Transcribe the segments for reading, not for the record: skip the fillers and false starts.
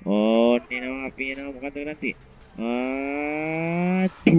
ඕන්න එනවා අපි එනවා මොකද්ද කරන්නේ ආ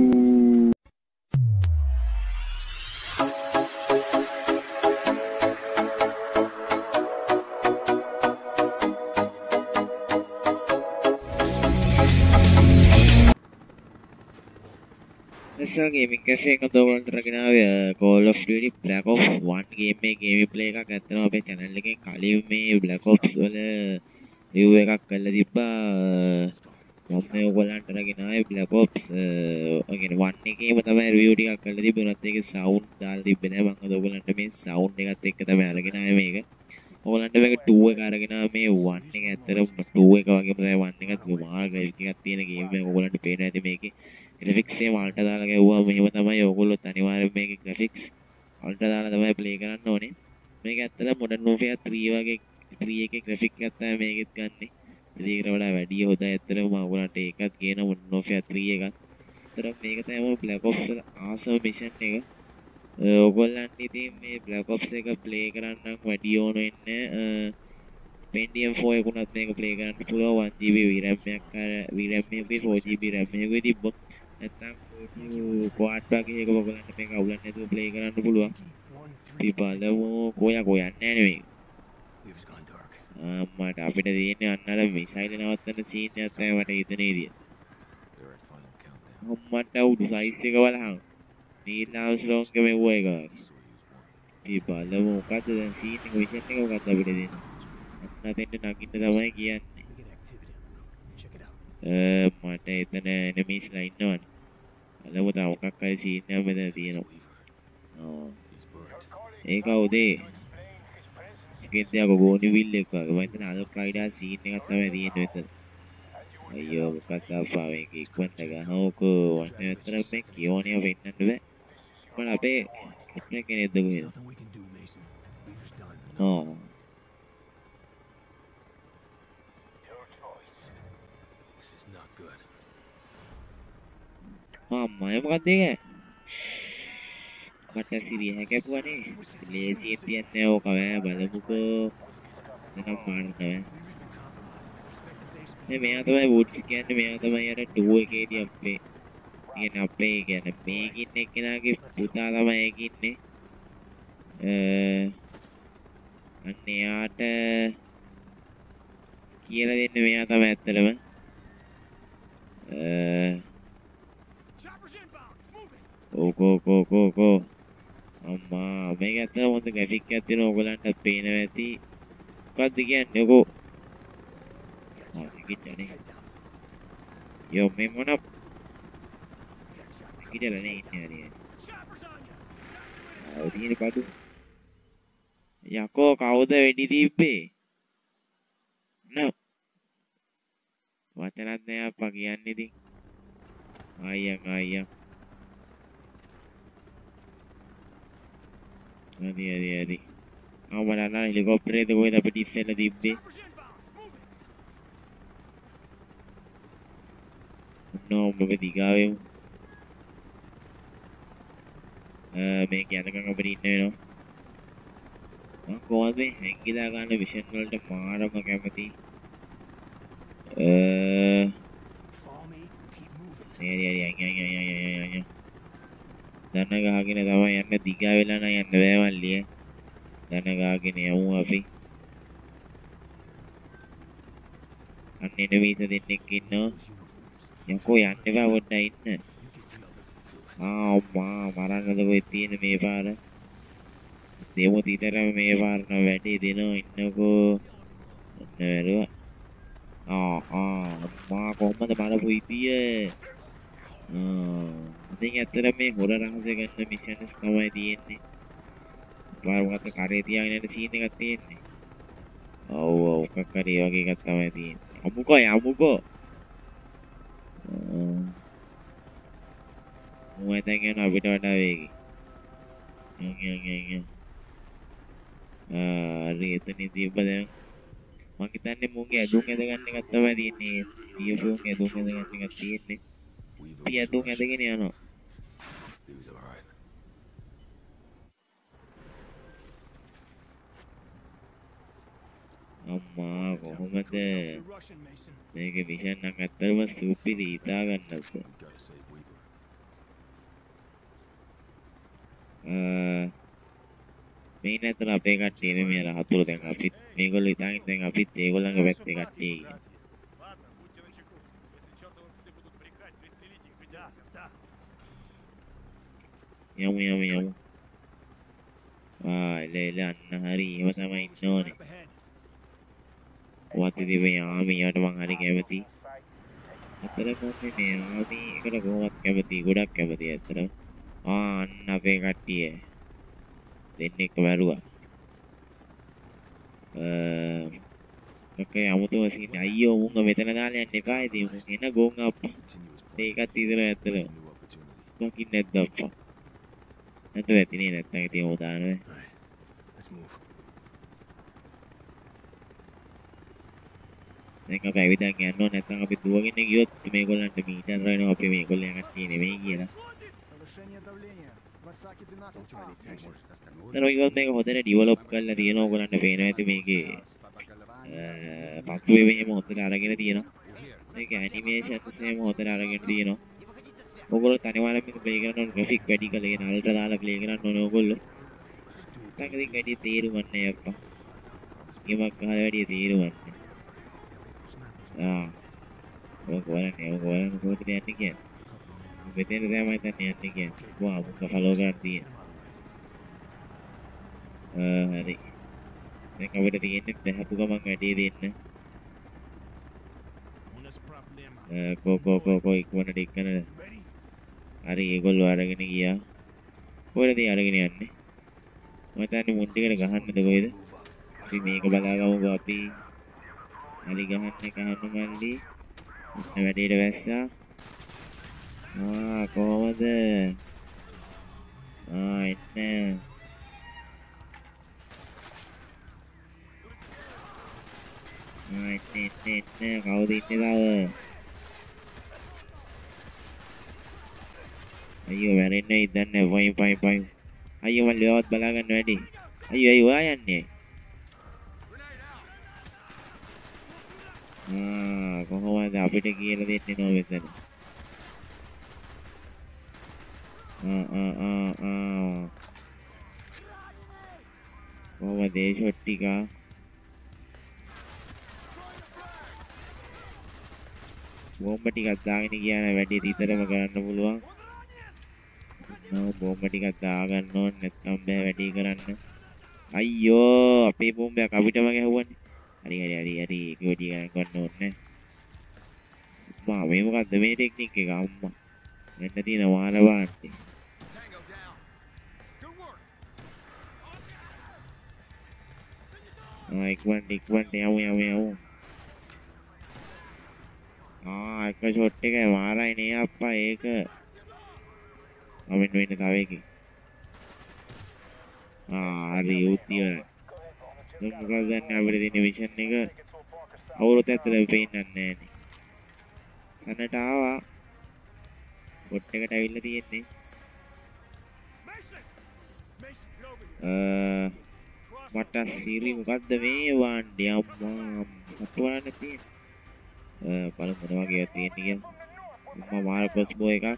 National Gaming Cafe එක ඔයගොල්ලන්ට රගෙන ආවේ Call of Duty Black Ops 1 game මේ game play එකක් ඇත්තම අපේ channel එකෙන් කලින් මේ Black Ops වල review එකක් කරලා තිබ්බා මම මේ ඔයගොල්ලන්ට රගෙන ආවේ Black Ops කියන්නේ 1 එකේම තමයි review ටිකක් කරලා තිබ්බේ උනත් ඒකේ sound දාලා තිබ්බේ නෑ මම ඔයගොල්ලන්ට මේ sound එකත් එක්ක තමයි අරගෙන ආවේ මේක ඔයගොල්ලන්ට මේක 2 එක අරගෙන ආවේ මේ 1 එක ඇත්තටම 2 එක වගේම තමයි 1 එකත් මාර graphics එකක් තියෙන game එකක් ඔයගොල්ලන්ට පේනවා ඇති මේකේ graphics එක අල්ට දාලා ගැව්වා මෙහෙම තමයි ඔයගොල්ලෝ අනිවාර්යෙන් මේකේ graphics අල්ට දාලා තමයි play කරන්න ඕනේ මේක ඇත්තටම Modern Warfare 3 වගේ 3 එකේ graphics එකක් තමයි මේකෙත් ගන්නෙ ඒකට වඩා වැඩි හොඳයි ඇත්තටම මම ඔයගොල්ලන්ට ඒකත් කියන Modern Warfare 3 එකත් ඇත්තටම මේක තමයි Black Ops වල awesome mission එක ඔයගොල්ලන්ට ඉතින් මේ Black Ops එක play කරන්න වැඩි ඕන වෙන්නේ Pentium 4 එකකුණත් මේක play කරන්න පුළුවන් 1GB VRAM එකක් VRAM එකේ 4GB RAM එකකුයි තිබ්බොත් නැත්නම් quad වගේ එක ඔයගොල්ලන්ට මේක අවුලක් නැතුව play කරන්න පුළුවන්. අපි බලමු කොයා යන්නේ නැහැ මේක. මට අපිට තියෙන්නේ අන්න අර මිසයිල් නවත්තන සීන් එකක් තමයි මට හිතෙන ඉරිය. මට උඩු සයිස් එක බලහන්. නීල් ආම්ස්ට්‍රෝන්ගේ මෙව්ව එක. අපි බලමු මොකද්ද දැන් සීන් එක විෂන් එක මොකද්ද අපිට දෙන්නේ. අන්න දෙන්න නගින්න තමයි කියන්නේ. මට එතන එනිමීස්ලා ඉන්නවනේ. බලමු තා මොකක් හරි සීන් එකක් මෙතන තියෙනවා. ඒක උදේ ගෙද්දයක ගෝනි විල් එක වගේ මම හිතන අද ප්‍රයිඩා සීන් එකක් තමයි තියෙන්නේ මෙතන අයියෝ මොකක්ද අප්පා මේක ඉක්මනට ගහනෝකෝ වන්නේ අතර මේ කියෝනිය වෙන්නන්න බෑ මම අපේ කැප්ටන් කෙනෙක්ද කොහෙද මම මොකක්ද ඒක මට සිරිය හැකපුවානේ ලේසියෙන් තියන්නේ ඕක බෑ බලමුකෝ එනම් මාන්න බෑ මෙයා තමයි වුඩ්ස් කියන්නේ මෙයා තමයි අර 2 එකේදී අපේ කියන්නේ අපේ කියන්නේ මේකින් එක්කෙනාගේ පුතා තමයි ඒක ඉන්නේ අන්න එයාට කියලා දෙන්න මෙයා තමයි ඇත්තටම ඕකෝ අම්මා මේක ඇත්තටම හොඳ ග්‍රැෆික් එකක් තියෙනවා ඔයගලන්ට පේනවා ඇති මොකක්ද කියන්නේ ඔකෝ කිච්චනේ යෝ මේ මොන කිච්චලා නේ ඉන්නේ හරියට අවදීන පඩු යකෝ කවුද වෙඩි දීප්පේ නෝ වචනත් නෑ අප්පා කියන්නේ ඉතින් අයියා හරි අවමලන්න හෙලිකොප්ටරේ කොහෙද අපිට ඉස්සෙල්ලා තිබ්බේ නෝ ඔබ දිගාවෙමු මේක යනකම් අපිට ඉන්න වෙනවා මම කොහොමද මේ හැංගිලා ගන්න මිෂන් වලට මාරම කැමති හරි දන ගහගෙන තමයි යන්න දිගා වෙලා නම් යන්න බෑ මල්ලිය දන ගහගෙන යමු අපි අන්න එනවීස දෙන්නෙක් ඉන්නවා යකෝ යන්න එපා පොඩ්ඩක් ඉන්න අම්මා මරන්නද කොහෙද තියෙන මේ පාර දෙමු තීතරම මේ පාර නම් වැඩි දෙනවා ඉන්නකෝ ඔන්න වැරුවා අම්මා කොහමද මරපු ඉතිය ඉතින් ඇත්තට මේ හොර රහස ගන්න මිෂන්ස් තමයි තියෙන්නේ පාරකට කරේ තියාගෙන යන සීන් එකක් තියෙන්නේ ඔව් මොකක් හරි ඒ වගේ එකක් තමයි තියෙන්නේ යමුකෝ මම දැන් යන අපිට වඩා වේගයි හරි එතනින් තිබ්බ දැන් මම හිතන්නේ මුන්ගේ ඇඳුම් ඇඳ ගන්න එකක් තමයි තියෙන්නේ ටියුෆෝන්ගේ ඇඳුම් ඇඳ ගන්න එකක් තියෙන්නේ අපි ඇඳුම් ඇඳගෙන යනවා අම්මා කොහොමද මේකේ මිෂන් නම් ඇත්තටම සුපිරි හිතා ගන්නත් මේ නැතර අපේ කට්ටිය නෙමෙයි අර හතුරු දැන් අපිත් මේගොල්ලෝ හිතාගෙන දැන් අපිත් ඒගොල්ලන්ගේ පැත්තේ කට්ටිය කියලා යමු එල අන්න හරි ඒව තමයි ඉන්න ඕනේ වත්තේ මේ ආමියට මං හරි කැමතියි ඇත්තටම මම මේ ආමි එකට කොහොමවත් කැමතියි ගොඩක් කැමතියි ඇත්තටම අන්න අපේ කට්ටිය දෙන්නෙක් මැරුවා ඔකේ අමුතුම සීන් අයියෝ මුංග මෙතන දාලා යන්න එපා ඉතින් මුං එන ගෝන් අප්පා ඒකත් ඉතල ඇත්තටම මකින් නැද්ද අප්පා නැතු ඇතිනේ නැත්තම් ඉතින් උදානනේ දැන් අපි ඇවිදන් යන්න ඕන නැත්නම් අපි දුවගෙන ගියොත් මේගොල්ලන්ට මීටර වෙනවා අපි මේගොල්ලෝ කට්ටිය නෙමෙයි කියලා. දැන් ඔයගොල්ලෝ මේක හොදට ඩෙවලොප් කරලා තියෙනවා ඔයගොල්ලන්ට පේනවා ඇති මේකේ පත්තු වේවීම හොදට අරගෙන තියෙනවා. මේක ඇනිමේෂන්ස් එහෙම හොදට අරගෙන තියෙනවා. ඔයගොල්ලෝ තනියම මේක ප්ලේ කරන ග්‍රැෆික් වැඩි කරගෙන අල්ට්‍රා දාලා ප්ලේ කරන්න ඕනේ ඔයගොල්ලෝ. නැත්නම් ඉතින් වැඩි තේරුමක් නැහැ අප්පා. ගේමක් ගහලා වැඩි තේරුමක් නැහැ. ඔක වරන්නේ කොහෙද යන්නේ කියන්නේ මෙතන තමයි යන්නේ කියන්නේ වා මුක ෆලෝ කරන් තියෙන හරි දැන් අපිට තියෙන්නේ දැහපු ගමන් වැඩි දෙන්න කෝ ඉක්මනට හරි ඒගොල්ලෝ අරගෙන ගියා කොහෙද අරගෙන යන්නේ මම හිතන්නේ මුන් ටිකට ගහන්නද කොහෙද අපි මේක බලාගමුකෝ අපි හරි ගහන්න මල්ලි වැඩේට වැස්සා කොහොමද එන්න කවුද ඉන්නේ තව අයියෝ වැරෙන්න ඉදන්නේ පයින් අයියෝ මල්ලි ඔයවත් බලා ගන්න වැඩි අයියෝ ඔයා යන්නේ කොහොමද අපිට කියලා දෙන්නේ නෝ මෙතන කොහොමද ඒ ෂොට් ටික බෝම්බ ටිකක් දාගෙන ගියා නම් වැඩි විතරම කරන්න පුළුවන් බෝම්බ ටිකක් දාගන්න ඕනේ නැත්නම් බෑ වැඩි කරන්න අයියෝ අපේ බෝම්බයක් අපිටම ගැහුවනේ හරි ඒක වැඩි ගන්න ඕනේ අම්මා මේ මොකද්ද මේ ටෙක්නික් එක අම්මා මෙන්න තියෙන වාර වාන්ටි ඉක්මනට යමු එක ෂොට් එක මාරයි නේ අප්පා ඒක අමින් වෙන්න තව එකේ හරි උතියරයි මොකක්ද දැන් අපිට තියෙන විෂන් එක අවුරුද්දක් ඇතුළත පේන්නන්නේ නැහැ නේ කනට ආවා බොට් එකට ඇවිල්ලා තියෙන්නේ මට සිරි මොකද්ද මේ වාණ්ඩේ අම්මා මට වරන්න තියෙන්නේ බලමු මොනවා කියලා තියෙන්නේ කියලා අම්මා මාර කොස්බෝ එකක්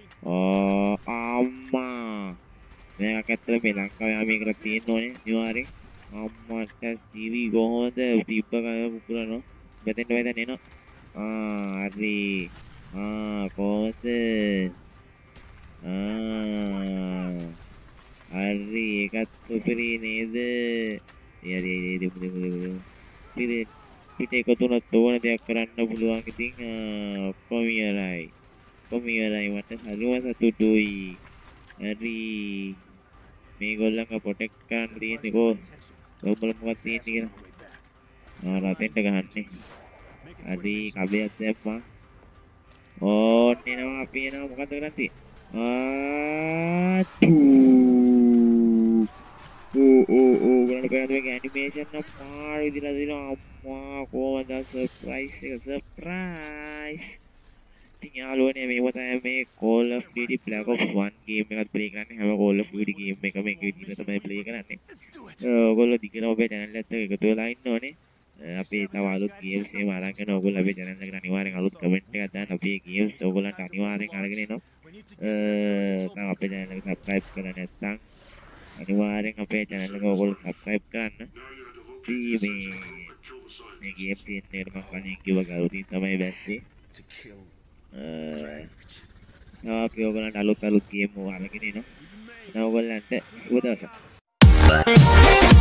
අම්මා මේක ඇත්තට මේ ලංකාවේ මේකට තියෙන්න ඕනේ අනිවාර්යෙන් අම්මට සිරි කොහොමද තිබ්බ කය පුපුරනවා මෙතෙන්ට එනවා හරි කොහොමද හරි ඒකත් උපරි නේද පිට එකතුනත් ඕන දෙයක් කරන්න පුළුවන් ඉතින් ඔක්කොම ඉවරයි මට හරිම සතුටුයි හරි මේගොල්ලන්ව ප්‍රොටෙක්ට් කරන්න තියෙන්නේ කොහොමද ඔයගොල්ලෝ මොකක්ද තියෙන්නේ කියලා රතෙන්ට ගහන්නේ හරි කබයක් දැම්මා එනවා අපි එනවා මොකද්ද කරන්නේ ගලට පේනද මේක ඇනිමේෂන් නම් මාර විදිහට දෙනවා අම්මා කොහොමද සර්ප්‍රයිස් ඉතින් යාළුවනේ මේව තමයි මේ Call of Duty Black Ops 1 game එකත් ප්ලේ කරන්නේ හැම Call of Duty ගේම් එක මේක විදිහට තමයි ප්ලේ කරන්නේ ඔයගොල්ලෝ දිගටම ඔබේ channel එකත් එක්ක එකතු වෙලා ඉන්න ඕනේ අපි තව අලුත් ගේම්ස් එහෙම අරන් යන ඕගොල්ලෝ අපේ channel එකට අනිවාර්යෙන් අලුත් කමෙන්ට් එකක් දාන්න අපි මේ ගේම්ස් ඕගොල්ලන්ට අනිවාර්යෙන් අරගෙන එනවා තාම අපේ channel එක subscribe කරලා නැත්නම් අනිවාර්යෙන් අපේ channel එක ඕගොල්ලෝ subscribe කරන්න අපි මේ ගේම් තියෙන්නේ මම කලින් කිව්වා ගරුටින් තමයි බැස්සේ අපි ඕගොල්ලන්ට අලුත් ගේම් අරගෙන එනවා. ඔයගොල්ලන්ට සුබ දවසක්.